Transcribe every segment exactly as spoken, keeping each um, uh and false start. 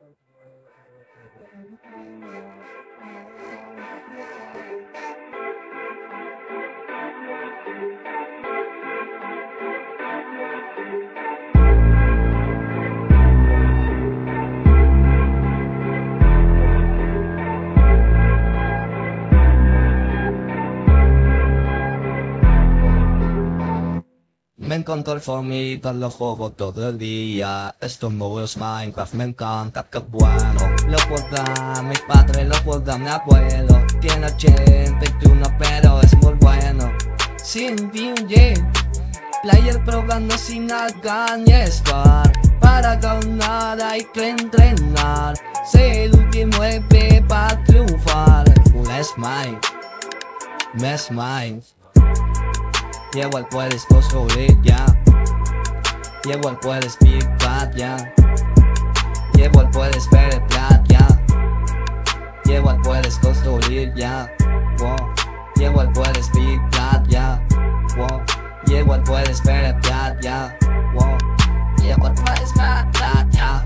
Me encanta el fortnite, lo juego todo el día. Esto no es Minecraft, me encanta, qué bueno. Lo juega mi padre, lo juega mi abuelo. Tiene ochenta y uno pero es muy bueno. Sin puse, player probando sin alcanzar. Para ganar hay que entrenar. Sé el último E P para triunfar. Un smile, me smile. Y igual puedes construir ya. Y igual puedes picar ya. Y igual puedes penetrar ya. Y igual puedes construir ya. Wow. Y igual puedes picar ya. Wow. Y igual puedes penetrar ya. Wow. Y igual puedes matar ya.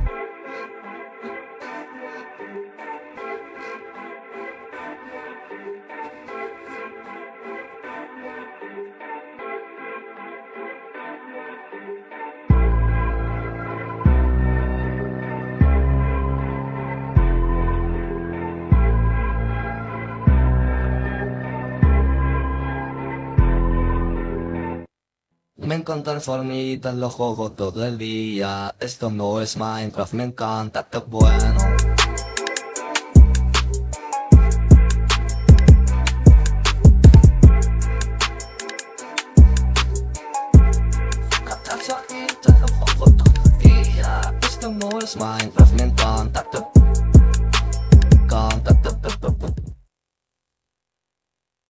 Me encanta el fortnite, lo juego todo el día. Esto no es Minecraft, me encanta, qué bueno. Esto no es Minecraft, me encanta.